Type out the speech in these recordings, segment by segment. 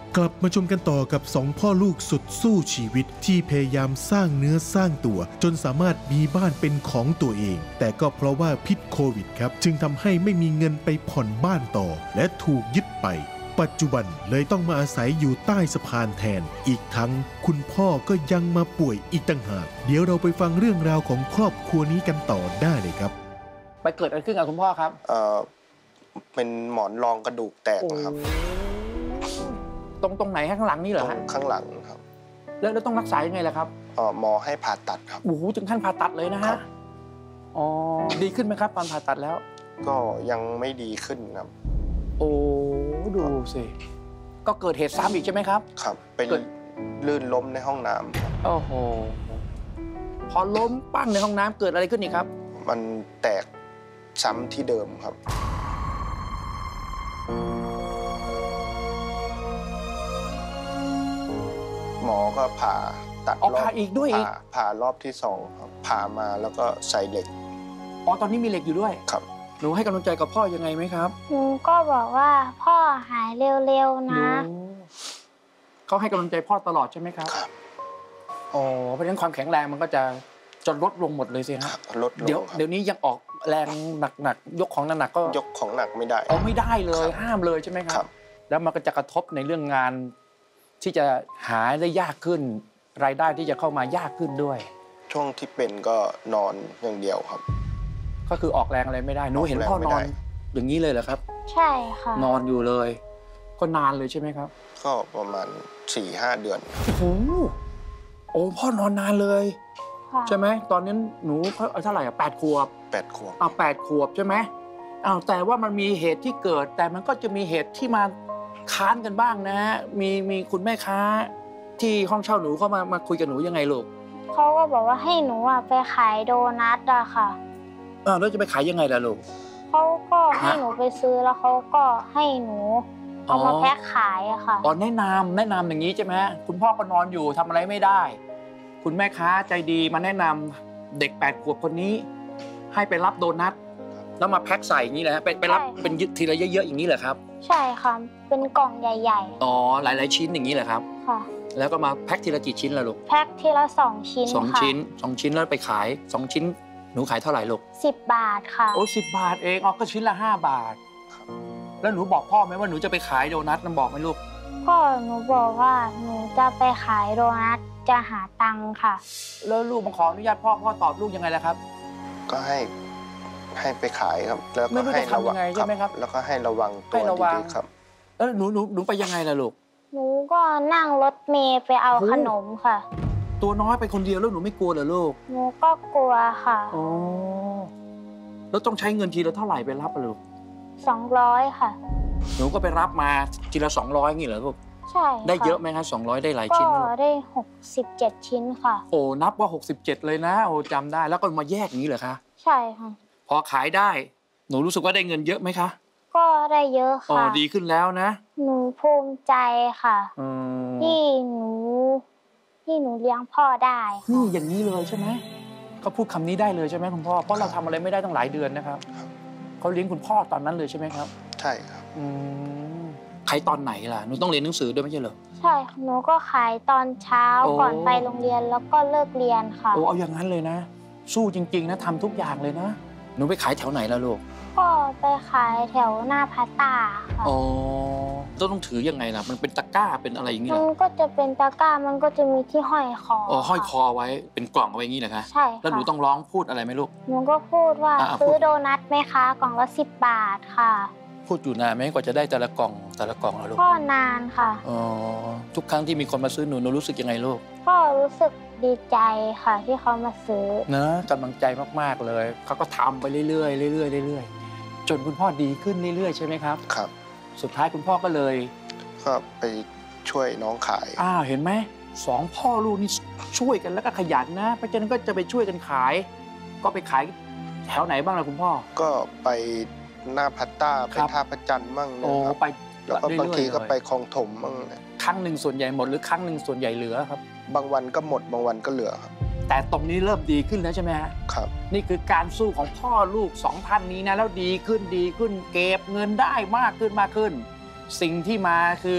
กลับมาชมกันต่อกับ2พ่อลูกสุดสู้ชีวิตที่พยายามสร้างเนื้อสร้างตัวจนสามารถมีบ้านเป็นของตัวเองแต่ก็เพราะว่าพิษโควิดครับจึงทำให้ไม่มีเงินไปผ่อนบ้านต่อและถูกยึดไปปัจจุบันเลยต้องมาอาศัยอยู่ใต้สะพานแทนอีกทั้งคุณพ่อก็ยังมาป่วยอีกต่างหากเดี๋ยวเราไปฟังเรื่องราวของครอบครัวนี้กันต่อได้เลยครับไปเกิดอะไรขึ้นกับคุณพ่อครับเป็นหมอนรองกระดูกแตกครับตรงไหนข้างหลังนี่เหรอฮะข้างหลังครับแล้วต้องรักษายังไงล่ะครับหมอให้ผ่าตัดครับโอ้โหถึงขั้นผ่าตัดเลยนะฮะอ๋อดีขึ้นไหมครับตอนผ่าตัดแล้วก็ยังไม่ดีขึ้นครับโอ้ดูสิก็เกิดเหตุซ้ำอีกใช่ไหมครับครับเป็นลื่นล้มในห้องน้ำโอ้โหพอล้มปั้งในห้องน้ำเกิดอะไรขึ้นอีกครับมันแตกซ้ำที่เดิมครับหมอก็ผ่าตัดรอบผ่าอีกด้วยผ่ารอบที่2ครับผ่ามาแล้วก็ใส่เหล็กตอนนี้มีเหล็กอยู่ด้วยครับหนูให้กำลังใจกับพ่อยังไงไหมครับหนูก็บอกว่าพ่อหายเร็วๆนะเขาให้กำลังใจพ่อตลอดใช่ไหมครับครับเพราะฉะนั้นความแข็งแรงมันก็จะลดลงหมดเลยสิครับลดลงเดี๋ยวนี้ยังออกแรงหนักยกของหนักก็ยกของหนักไม่ได้ไม่ได้เลยห้ามเลยใช่ไหมครับแล้วมันก็จะกระทบในเรื่องงานที่จะหาได้ยากขึ้นรายได้ที่จะเข้ามายากขึ้นด้วยช่วงที่เป็นก็นอนอย่างเดียวครับก็คือออกแรงอะไรไม่ได้หนูเห็นพ่อนอนอย่างนี้เลยเหรอครับใช่ค่ะนอนอยู่เลยก็นานเลยใช่ไหมครับก็ประมาณ 4-5 เดือนโอ้พ่อนอนนานเลยใช่ไหมตอนนี้หนูเท่าไหร่8 ขวบ 8 ขวบ 8 ขวบใช่ไหมแต่ว่ามันมีเหตุที่เกิดแต่มันก็จะมีเหตุที่มาค้านกันบ้างนะฮะมีคุณแม่ค้าที่ห้องเช่าหนูเข้ามาคุยกับหนูยังไงลูกเขาก็บอกว่าให้หนูไปขายโดนัทอะค่ะแล้วจะไปขายยังไงล่ะลูกเขาก็ให้หนูไปซื้อแล้วเขาก็ให้หนูเอามาแพ็คขายอะค่ะแนะนำอย่างนี้ใช่ไหมคุณพ่อก็นอนอยู่ทำอะไรไม่ได้คุณแม่ค้าใจดีมาแนะนำเด็ก8 ขวบคนนี้ให้ไปรับโดนัทแล้วมาแพ็คใส่อย่างนี้แหละไปรับเป็นทีละเยอะๆอย่างนี้เหรอครับใช่ค่ะเป็นกล่องใหญ่ๆหลายๆชิ้นอย่างนี้เหรอครับค่ะแล้วก็มาแพ็คทีละกี่ชิ้นล่ะลูกแพ็คทีละ2 ชิ้น 2 ชิ้น2 ชิ้นแล้วไปขาย2 ชิ้นหนูขายเท่าไหร่ลูก 10 บาทค่ะ 10 บาทเองก็ชิ้นละ5 บาทแล้วหนูบอกพ่อไหมว่าหนูจะไปขายโดนัทบอกไหมลูกพ่อหนูบอกว่าหนูจะไปขายโดนัทจะหาตังค์ค่ะแล้วลูกมาขออนุญาตพ่อตอบลูกยังไงล่ะครับก็ให้ไปขายครับแล้วก็ให้ระวังใช่ไหมครับแล้วก็ให้ระวังตัวดีๆครับแล้วหนูไปยังไงล่ะลูกหนูก็นั่งรถเมล์ไปเอาขนมค่ะตัวน้อยไปคนเดียวแล้วหนูไม่กลัวเหรอลูกหนูก็กลัวค่ะแล้วต้องใช้เงินทีละเท่าไหร่ไปรับลูก 200ค่ะหนูก็ไปรับมาทีละ200งี้เหรอลูกใช่ได้เยอะไหมครับ200ได้หลายชิ้นก็ได้67 ชิ้นค่ะนับว่า67เลยนะจำได้แล้วก็มาแยกอย่างนี้เหรอคะใช่ค่ะพอขายได้หนูรู้สึกว่าได้เงินเยอะไหมคะก็ได้เยอะค่ะดีขึ้นแล้วนะหนูภูมิใจค่ะที่หนูเลี้ยงพ่อได้นี่อย่างนี้เลยใช่ไหมเขาพูดคำนี้ได้เลยใช่ไหมคุณพ่อเพราะเราทำอะไรไม่ได้ตั้งหลายเดือนนะครับเขาเลี้ยงคุณพ่อตอนนั้นเลยใช่ไหมครับใช่ครับขายตอนไหนล่ะหนูต้องเรียนหนังสือด้วยไม่ใช่เหรอใช่หนูก็ขายตอนเช้าก่อนไปโรงเรียนแล้วก็เลิกเรียนค่ะเอาอย่างนั้นเลยนะสู้จริงๆนะทำทุกอย่างเลยนะหนูไปขายแถวไหนล่ะลูกก็ไปขายแถวหน้าพาต้าค่ะต้องถือยังไงล่ะมันเป็นตะกร้าเป็นอะไรอย่างนี้มันก็จะเป็นตะกร้ามันก็จะมีที่ห้อยคอห้อยคอไว้เป็นกล่องเอาไว้อย่างนี้เหรอคะใช่ค่ะแล้วหนูต้องร้องพูดอะไรไหมลูกหนูก็พูดว่าซื้อโดนัทไหมคะกล่องละ10 บาทค่ะพูดอยู่นานไหมกว่าจะได้แต่ละกล่องแล้วลูกก็นานค่ะทุกครั้งที่มีคนมาซื้อหนูรู้สึกยังไงลูกก็รู้สึกดีใจค่ะที่เขามาซื้อนะกำลังใจมากๆเลยเขาก็ทำไปเรื่อยๆจนคุณพ่อดีขึ้นเรื่อยๆใช่ไหมครับครับสุดท้ายคุณพ่อก็เลยก็ไปช่วยน้องขายเห็นไหม2 พ่อลูกนี่ช่วยกันแล้วก็ขยันนะเพราะฉะนั้นก็จะไปช่วยกันขายก็ไปขายแถวไหนบ้างล่ะคุณพ่อก็ไปหน้าพัตตาไปท่าพระจันทร์มั่งนะครับไปแล้วก็บางทีก็ไปคลองถมมั่งครั้งหนึ่งส่วนใหญ่หมดหรือครั้งหนึ่งส่วนใหญ่เหลือครับบางวันก็หมดบางวันก็เหลือครับแต่ตรงนี้เริ่มดีขึ้นแล้วใช่ไหมฮะครับนี่คือการสู้ของพ่อลูก2 ท่านนี้นะแล้วดีขึ้นเก็บเงินได้มากขึ้นสิ่งที่มาคือ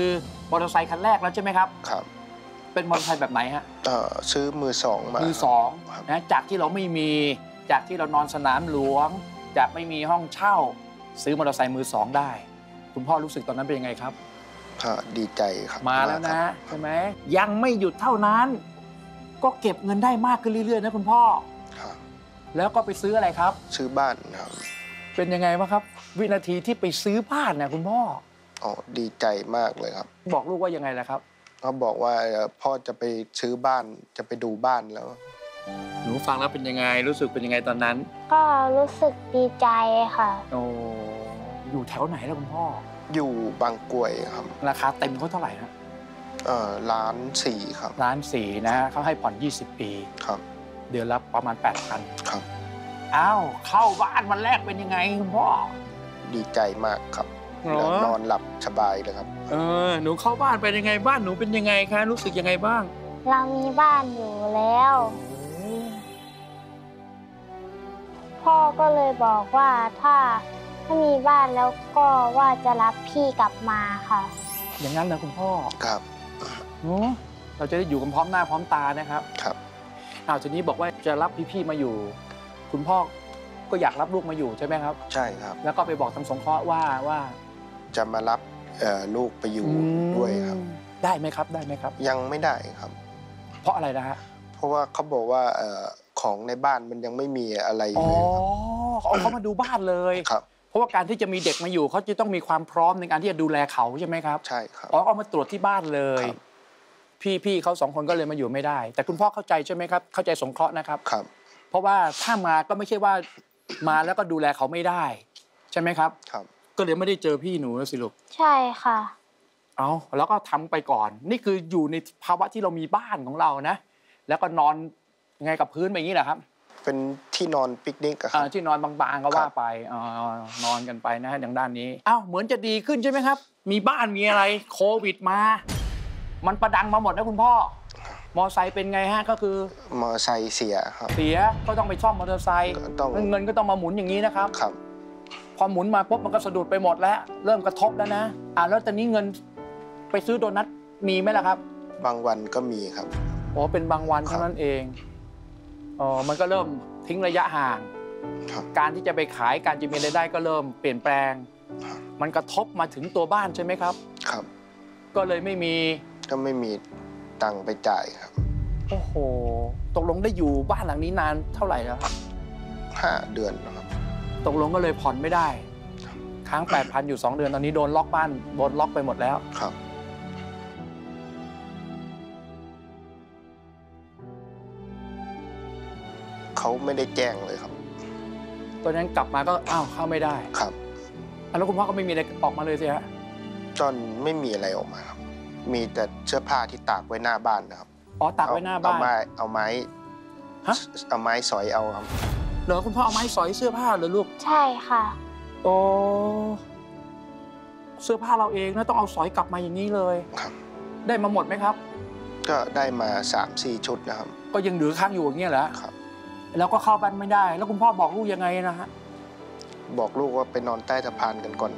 มอเตอร์ไซค์คันแรกแล้วใช่ไหมครับครับเป็นมอเตอร์ไซค์แบบไหนฮะซื้อมือสองมามือสองนะจากที่เราไม่มีจากที่เรานอนสนามหลวงจากไม่มีห้องเช่าซื้อมอเตอร์ไซค์มือสองได้คุณพ่อรู้สึกตอนนั้นเป็นยังไงครับดีใจครับมาแล้วนะใช่ไหมยังไม่หยุดเท่านั้นก็เก็บเงินได้มากขึ้นเรื่อยๆนะคุณพ่อครับแล้วก็ไปซื้ออะไรครับซื้อบ้านครับเป็นยังไงบ้างครับวินาทีที่ไปซื้อบ้านเนี่ยคุณพ่อดีใจมากเลยครับบอกลูกว่ายังไงล่ะครับเขาบอกว่าพ่อจะไปซื้อบ้านจะไปดูบ้านแล้วหนูฟังแล้วเป็นยังไงรู้สึกเป็นยังไงตอนนั้นก็รู้สึกดีใจค่ะโอ้อยู่แถวไหนล่ะคุณพ่ออยู่บางกรวยครับราคาเต็มเขาเท่าไหร่ฮะ 1,400,000ครับ 1,400,000นะเขาให้ผ่อน20 ปีครับเดือนละประมาณ 8,000 ครับอ้าวเข้าบ้านวันแรกเป็นยังไงคุณพ่อดีใจมากครับแล้วนอนหลับสบายเลยครับหนูเข้าบ้านเป็นยังไงบ้านหนูเป็นยังไงคะรู้สึกยังไงบ้างเรามีบ้านอยู่แล้วพ่อก็เลยบอกว่าถ้ามีบ้านแล้วก็ว่าจะรับพี่กลับมาค่ะอย่างนั้นนะคุณพ่อครับเราจะได้อยู่กันพร้อมหน้าพร้อมตานะครับครับทีนี้บอกว่าจะรับพี่ๆมาอยู่คุณพ่อก็อยากรับลูกมาอยู่ใช่ไหมครับใช่ครับแล้วก็ไปบอกทางสงเคราะห์ว่าจะมารับลูกไปอยู่ด้วยครับได้ไหมครับได้ไหมครับยังไม่ได้ครับเพราะอะไรนะฮะเพราะว่าเขาบอกว่าของในบ้านมันยังไม่มีอะไรเลยเขามาดูบ้านเลยครับเพราะว่าการที่จะมีเด็กมาอยู่เขาจะต้องมีความพร้อมในการที่จะดูแลเขาใช่ไหมครับใช่ครับเอามาตรวจที่บ้านเลยพี่เขา2 คนก็เลยมาอยู่ไม่ได้แต่คุณพ่อเข้าใจใช่ไหมครับเข้าใจสงเคราะห์นะครับครับเพราะว่าถ้ามาก็ไม่ใช่ว่ามาแล้วก็ดูแลเขาไม่ได้ใช่ไหมครับครับก็เลยไม่ได้เจอพี่หนูสิลูกใช่ค่ะแล้วก็ทำไปก่อนนี่คืออยู่ในภาวะที่เรามีบ้านของเรานะแล้วก็นอนไงกับพื้นแบบนี้แหละครับเป็นที่นอนปิกนิกครับที่นอนบางๆก็ว่าไปนอนกันไปนะอย่างด้านนี้เหมือนจะดีขึ้นใช่ไหมครับมีบ้านมีอะไรโควิดมามันประดังมาหมดนะคุณพ่อมอไซค์เป็นไงฮะก็คือมอไซค์เสียครับเสียก็ต้องไปซ่อมมอเตอร์ไซค์เงินก็ต้องมาหมุนอย่างนี้นะครับครับพอหมุนมาปุ๊บมันก็สะดุดไปหมดแล้วเริ่มกระทบแล้วนะแล้วตอนนี้เงินไปซื้อโดนัทมีไหมล่ะครับบางวันก็มีครับเป็นบางวันเท่านั้นเองมันก็เริ่มทิ้งระยะห่างการที่จะไปขายการจะมีรายได้ก็เริ่มเปลี่ยนแปลงมันกระทบมาถึงตัวบ้านใช่ไหมครับครับก็เลยไม่มีตังค์ไปจ่ายครับโอ้โหตกลงได้อยู่บ้านหลังนี้นานเท่าไหร่แล้ว 5 เดือนครับตกลงก็เลยผ่อนไม่ได้ค้าง 8,000 อยู่2 เดือนตอนนี้โดนล็อกบ้านโดนล็อกไปหมดแล้วครับเขาไม่ได้แจ้งเลยครับตอนนั้นกลับมาก็เข้าไม่ได้ครับแล้วคุณพ่อก็ไม่มีอะไรออกมาเลยสิฮะจนไม่มีอะไรออกมาครับมีแต่เสื้อผ้าที่ตากไว้หน้าบ้านนะครับตากไว้หน้าบ้านเอาไม้สอยเอาครับเหรอคุณพ่อเอาไม้สอยเสื้อผ้าเหรอลูกใช่ค่ะเสื้อผ้าเราเองนะต้องเอาสอยกลับมาอย่างนี้เลยครับได้มาหมดไหมครับก็ได้มา 3-4 ชุดนะครับก็ยังเหลือค้างอยู่อย่างเงี้ยเหรอครับแล้วก็เข้าบ้านไม่ได้แล้วคุณพ่อบอกลูกยังไงนะฮะบอกลูกว่าไปนอนใต้สะพานกันก่อน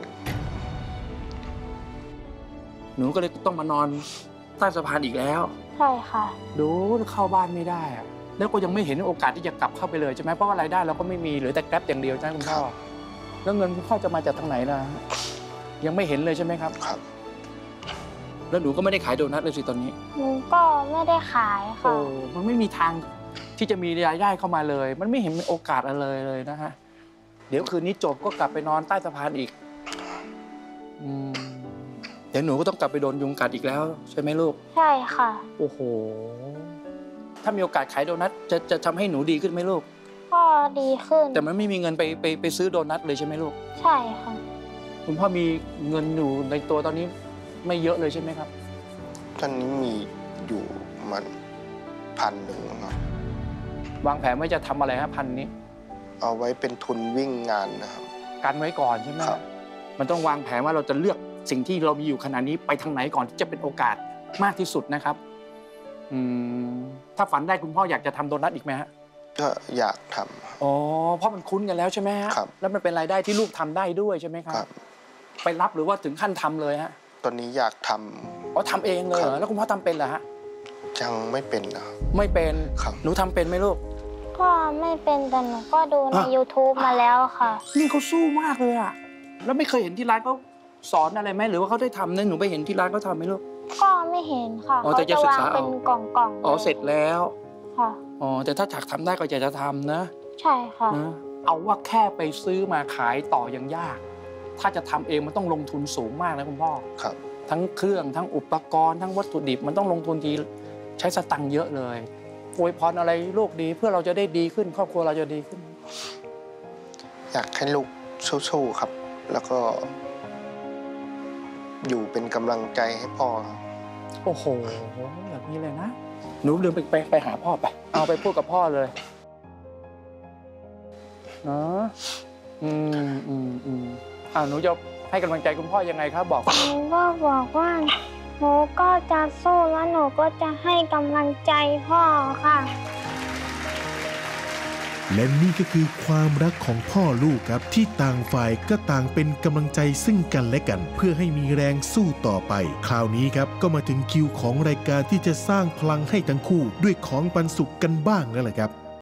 หนูก็เลยต้องมานอนใต้สะพานอีกแล้วใช่ค่ะดูเข้าบ้านไม่ได้แล้วก็ยังไม่เห็นโอกาสที่จะกลับเข้าไปเลยใช่ไหมเพราะว่ารายได้เราก็ไม่มีเหลือแต่แกร็บอย่างเดียวใช่ไหมคุณพ่อแล้วเงินคุณพ่อจะมาจากทางไหนล่ะยังไม่เห็นเลยใช่ไหมครับครับแล้วหนูก็ไม่ได้ขายโดนัทเลยสิตอนนี้หนูก็ไม่ได้ขายค่ะมันไม่มีทางที่จะมีรายได้เข้ามาเลยมันไม่เห็นมีโอกาสอะไรเลยนะฮะเดี๋ยวคืนนี้จบก็กลับไปนอนใต้สะพานอีกเดี๋ยวหนูก็ต้องกลับไปโดนยุงกัดอีกแล้วใช่ไหมลูกใช่ค่ะโอ้โหถ้ามีโอกาสขายโดนัทจะทำให้หนูดีขึ้นไหมลูกก็ดีขึ้นแต่มันไม่มีเงินไปซื้อโดนัทเลยใช่ไหมลูกใช่ค่ะคุณพ่อมีเงินอยู่ในตัวตอนนี้ไม่เยอะเลยใช่ไหมครับตอนนี้มีอยู่มัน1,000ครับวางแผนว่าจะทำอะไรฮะ1,000นี้เอาไว้เป็นทุนวิ่งงานนะครับกันไว้ก่อนใช่ไหมครับมันต้องวางแผนว่าเราจะเลือกสิ่งที่เรามีอยู่ขณะนี้ไปทางไหนก่อนที่จะเป็นโอกาสมากที่สุดนะครับถ้าฝันได้คุณพ่ออยากจะทำโดนัทอีกไหมฮะก็อยากทำเพราะมันคุ้นกันแล้วใช่ไหมฮะแล้วมันเป็นรายได้ที่ลูกทำได้ด้วยใช่ไหมครับไปรับหรือว่าถึงขั้นทำเลยฮะตอนนี้อยากทอ๋อทำเองเลยเหรครัอบ แล้วคุณพ่อทำเป็นเหรอฮะยังไม่เป็นนะไม่เป็นครับหนูทำเป็นไหมลูกก็ไม่เป็นแต่หนูก็ดูในอ่ะ YouTube มาแล้วค่ะนี่เขาสู้มากเลยอะแล้วไม่เคยเห็นที่ร้านเขาสอนอะไรไหมหรือว่าเขาได้ทำเนี่ยหนูไปเห็นที่ร้านเขาทำไหมลูกก็ไม่เห็นค่ะอ๋อเขาแต่จะจะศึกวางษาเป็นเอากล่องๆอ๋อเสร็จแล้วค่ะอ๋อแต่ถ้าอยากทำได้ก็อยากจะทำนะใช่ค่ะนะเอาว่าแค่ไปซื้อมาขายต่อยังยาก ถ้าจะทำเองมันต้องลงทุนสูงมากนะคุณพ่อครับทั้งเครื่องทั้งอุปกรณ์ทั้งวัตถุดิบมันต้องลงทุนทีใช้สตังค์เยอะเลยอวยพรอะไรลูกดีเพื่อเราจะได้ดีขึ้นครอบครัวเราจะดีขึ้นอยากให้ลูกสู้ๆครับ แล้วก็ อยู่เป็นกำลังใจให้พ่อครับโอ้โหแบบนี้เลยนะหนูเดินไปหาพ่อไปเอาไปพูดกับพ่อเลยเนาะหนูจะให้กำลังใจคุณพ่อยังไงครับบอกหนูก็บอกว่าหนูก็จะสู้แล้วหนูก็จะให้กำลังใจพ่อค่ะและนี่ก็คือความรักของพ่อลูกครับที่ต่างฝ่ายก็ต่างเป็นกำลังใจซึ่งกันและกัน เพื่อให้มีแรงสู้ต่อไปคราวนี้ครับก็มาถึงคิวของรายการที่จะสร้างพลังให้ทั้งคู่ด้วยของปันสุขกันบ้างแล้วแหละครับ